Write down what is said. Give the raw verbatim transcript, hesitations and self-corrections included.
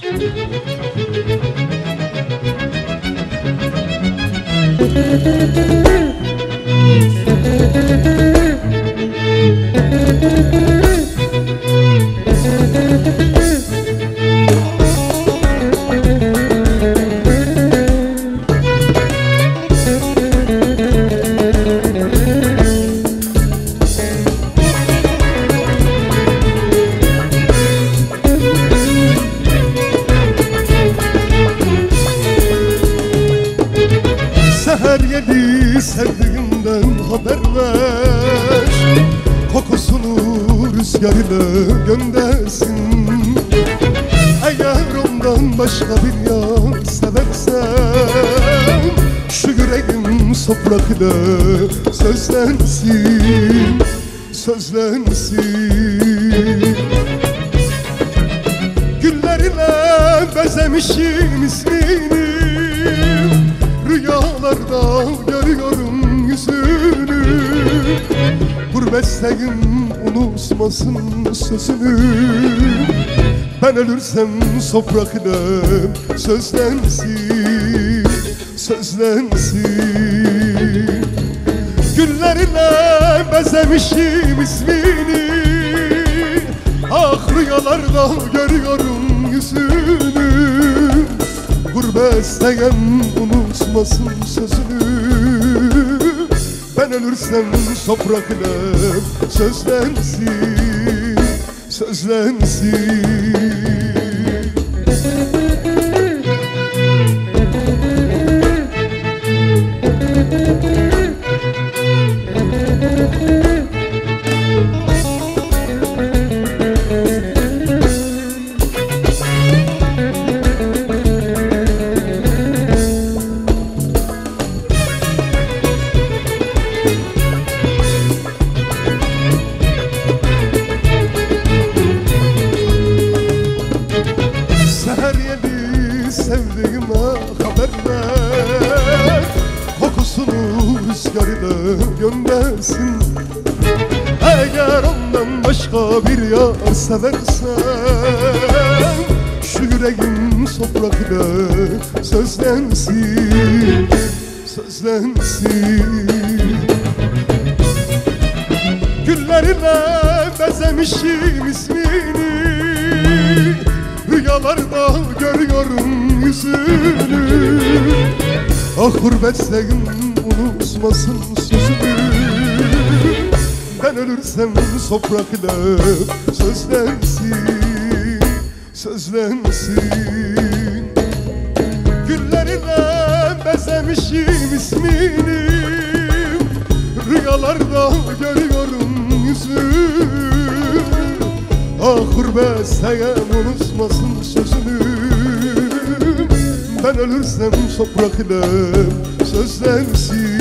Seher yedi sevdiğimden haber ver, kokusunu rüzgar ile göndersin. Eğer ondan başka bir yar seversen, şu yüreğim toprak ile sözlensin, sözlensin. Güller ile bezemişim ismini, rüyalarda görüyorum yüzünü. Gurbetseyim unutmasın sözünü. Ben ölürsem toprak ile sözlensin, sözlensin. Güller ile bezemişim ismini, ah rüyalarda görüyorum yüzünü. Gurbetseyim unutmasın sözünü. Ben ölürsem toprak ile sözlensin, sözlensin. Seher yedi sevdiğime haber ver, kokusunu rüzgar ile göndersin. Eğer ondan başka bir yar seversen, şu yüreğim toprak ile sözlensin, sözlensin. Güller ile bezemişim ismini, rüyalarda görüyorum yüzünü. Ah gurbetseyim unutmasın sözünü. Ben ölürsem toprak ile sözlensin, sözlensin. Güller ile bezemişim ismini, rüyalarda görüyorum yüzünü. Ah gurbetseyim unutmasın sözünü. Ben ölürsem toprak ile sözlensin,